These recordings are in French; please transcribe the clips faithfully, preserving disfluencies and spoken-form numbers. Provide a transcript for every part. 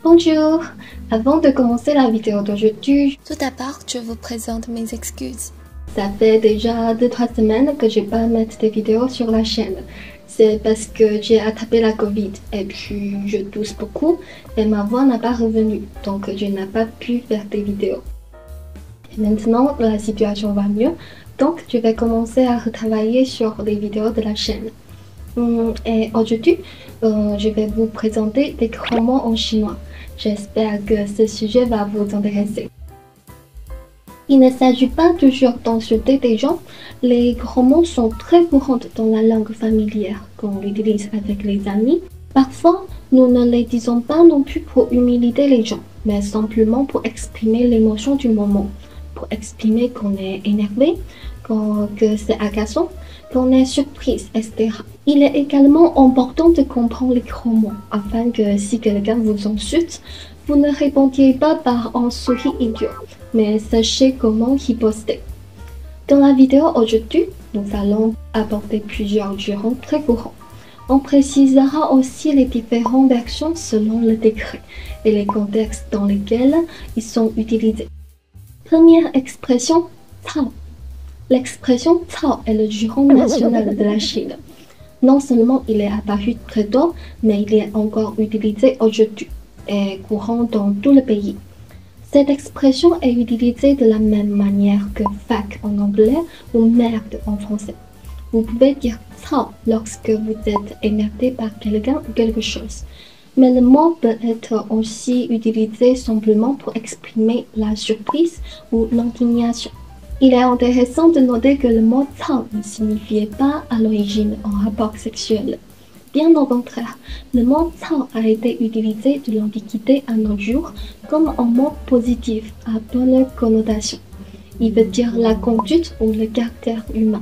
Bonjour! Avant de commencer la vidéo d'aujourd'hui, tout d'abord, je vous présente mes excuses. Ça fait déjà deux trois semaines que je n'ai pas mettre des vidéos sur la chaîne. C'est parce que j'ai attrapé la Covid et puis je tousse beaucoup et ma voix n'a pas revenu, donc je n'ai pas pu faire des vidéos. Et maintenant, la situation va mieux, donc je vais commencer à retravailler sur les vidéos de la chaîne. Et aujourd'hui, euh, je vais vous présenter des grands mots en chinois. J'espère que ce sujet va vous intéresser. Il ne s'agit pas toujours d'insulter des gens. Les grands mots sont très courants dans la langue familière qu'on utilise avec les amis. Parfois, nous ne les disons pas non plus pour humilier les gens, mais simplement pour exprimer l'émotion du moment, pour exprimer qu'on est énervé, qu'on, que c'est agaçant, qu'on est surprise, et cetera. Il est également important de comprendre les grands mots afin que si quelqu'un vous insulte, vous ne répondiez pas par un sourire idiot, mais sachez comment riposter. Dans la vidéo aujourd'hui, nous allons aborder plusieurs jurons très courants. On précisera aussi les différentes versions selon le décret et les contextes dans lesquels ils sont utilisés. Première expression, cao. L'expression cao est le juron national de la Chine. Non seulement il est apparu très tôt, mais il est encore utilisé aujourd'hui et courant dans tout le pays. Cette expression est utilisée de la même manière que fuck en anglais ou merde en français. Vous pouvez dire cao lorsque vous êtes énervé par quelqu'un ou quelque chose. Mais le mot peut être aussi utilisé simplement pour exprimer la surprise ou l'indignation. Il est intéressant de noter que le mot cao ne signifiait pas à l'origine un rapport sexuel. Bien au contraire, le mot cao a été utilisé de l'Antiquité à nos jours comme un mot positif à bonne connotation. Il veut dire la conduite ou le caractère humain.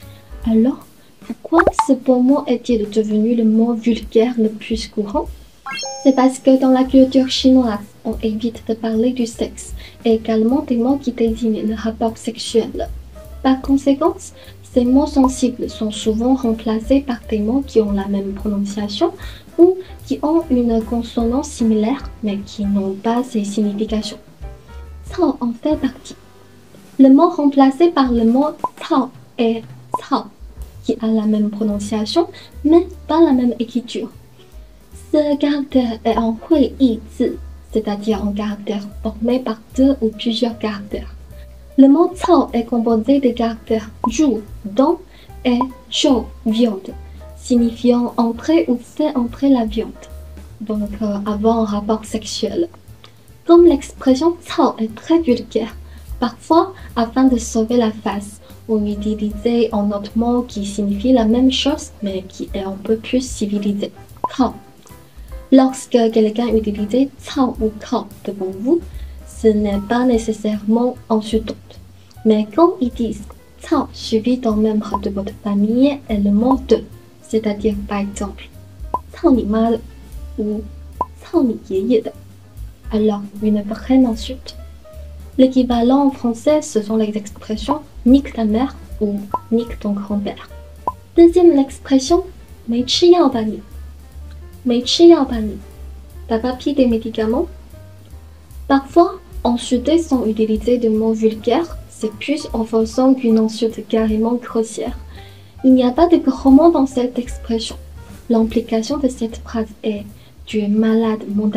Alors, pourquoi ce beau mot est-il devenu le mot vulgaire le plus courant? C'est parce que dans la culture chinoise, on évite de parler du sexe et également des mots qui désignent le rapport sexuel. Par conséquent, ces mots sensibles sont souvent remplacés par des mots qui ont la même prononciation ou qui ont une consonance similaire mais qui n'ont pas ces significations. Cao en fait partie. Le mot remplacé par le mot cao est cao, qui a la même prononciation mais pas la même écriture. Ce caractère est un hui yi zi, c'est-à-dire un caractère formé par deux ou plusieurs caractères. Le mot cao est composé des caractères zhu, don et zhou, viande, signifiant entrer ou faire entrer la viande, donc euh, avoir un rapport sexuel. Comme l'expression cao est très vulgaire, parfois, afin de sauver la face, on utilisait un autre mot qui signifie la même chose mais qui est un peu plus civilisé, cao. Lorsque quelqu'un utilise cao ou cao devant vous, ce n'est pas nécessairement insultant. Mais quand ils disent cao suivi d'un membre de votre famille et le mot de, c'est-à-dire par exemple cao ni ma ou cao ni yéyé de, alors une vraie insulte. L'équivalent en français, ce sont les expressions nique ta mère ou nique ton grand-père. Deuxième expression,没吃药吧你. 没吃药吧你? T'as pas pris des médicaments? Parfois, insulter sans utiliser de mots vulgaires, c'est plus offensant qu'une insulte carrément grossière. Il n'y a pas de gros mots dans cette expression. L'implication de cette phrase est « tu es malade mentalement ».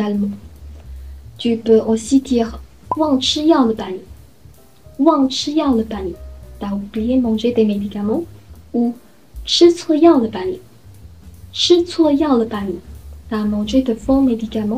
Tu peux aussi dire «忘吃药了吧你? 忘吃药了吧你? T'as oublié manger des médicaments? Ou «吃错药了吧你? 吃错药了吧你? T'as mangé de faux médicaments?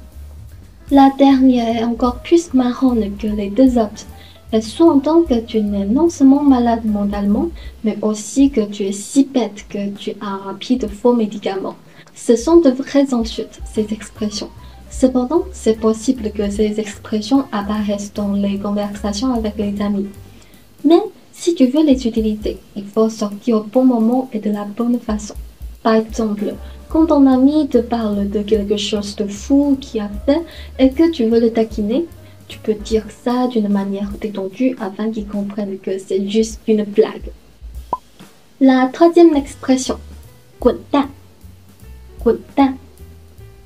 La dernière est encore plus marrante que les deux autres. Elle sous-entend que tu n'es non seulement malade mentalement, mais aussi que tu es si bête que tu as pris de faux médicaments. Ce sont de vraies insultes, ces expressions. Cependant, c'est possible que ces expressions apparaissent dans les conversations avec les amis. Mais si tu veux les utiliser, il faut sortir au bon moment et de la bonne façon. Par exemple, quand ton ami te parle de quelque chose de fou qu'il a fait et que tu veux le taquiner, tu peux dire ça d'une manière détendue afin qu'il comprenne que c'est juste une blague. La troisième expression, 滚蛋, 滚蛋.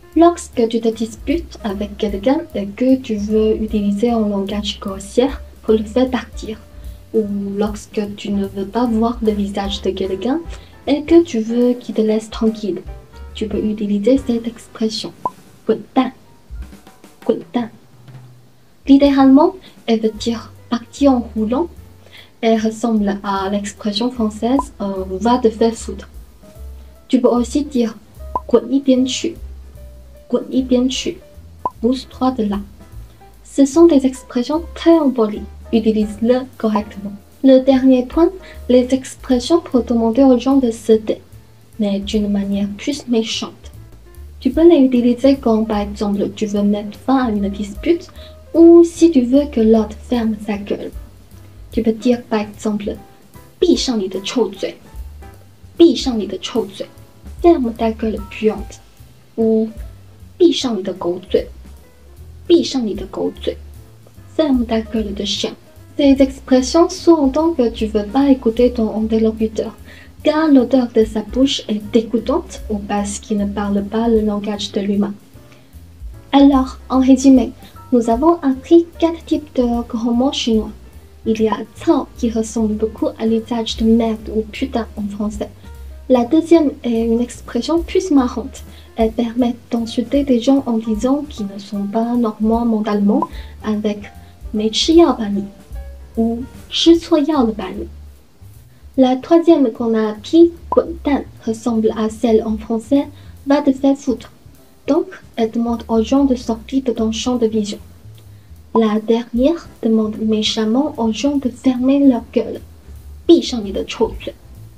Lorsque tu te disputes avec quelqu'un et que tu veux utiliser un langage grossier pour le faire partir, ou lorsque tu ne veux pas voir le visage de quelqu'un et que tu veux qu'il te laisse tranquille, tu peux utiliser cette expression.滚蛋, 滚蛋. Littéralement, elle veut dire partir en roulant. Elle ressemble à l'expression française euh, va te faire foutre. Tu peux aussi dire 滚一边去, 滚一边去, pousse-toi de là. Ce sont des expressions très impolies. Utilise-le correctement. Le dernier point, les expressions pour demander aux gens de céder, mais d'une manière plus méchante. Tu peux les utiliser quand, par exemple, tu veux mettre fin à une dispute ou si tu veux que l'autre ferme sa gueule. Tu peux dire, par exemple, 闭上你的臭嘴, 闭上你的臭嘴, ferme ta gueule puante, ou 闭上你的狗嘴, 闭上你的狗嘴, ferme ta gueule de chien. Ces expressions sous-entendent que tu ne veux pas écouter ton interlocuteur, car l'odeur de sa bouche est dégoûtante ou parce qu'il ne parle pas le langage de l'humain. Alors, en résumé, nous avons appris quatre types de grands mots chinois. Il y a cao qui ressemble beaucoup à l'usage de merde ou putain en français. La deuxième est une expression plus marrante. Elle permet d'insulter des gens en disant qu'ils ne sont pas normands mentalement avec 没吃药吧你 ou 吃错药了吧你. La troisième qu'on a appris, 滚蛋, ressemble à celle en français, va te faire foutre. Donc, elle demande aux gens de sortir de ton champ de vision. La dernière demande méchamment aux gens de fermer leur gueule. 闭上你的臭嘴.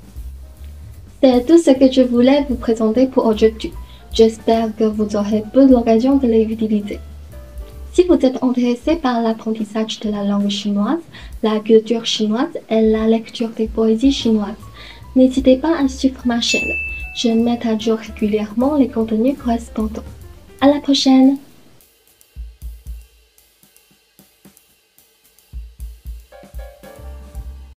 C'est tout ce que je voulais vous présenter pour aujourd'hui. J'espère que vous aurez peu l'occasion de les utiliser. Si vous êtes intéressé par l'apprentissage de la langue chinoise, la culture chinoise et la lecture des poésies chinoises, n'hésitez pas à suivre ma chaîne. Je mets à jour régulièrement les contenus correspondants. À la prochaine!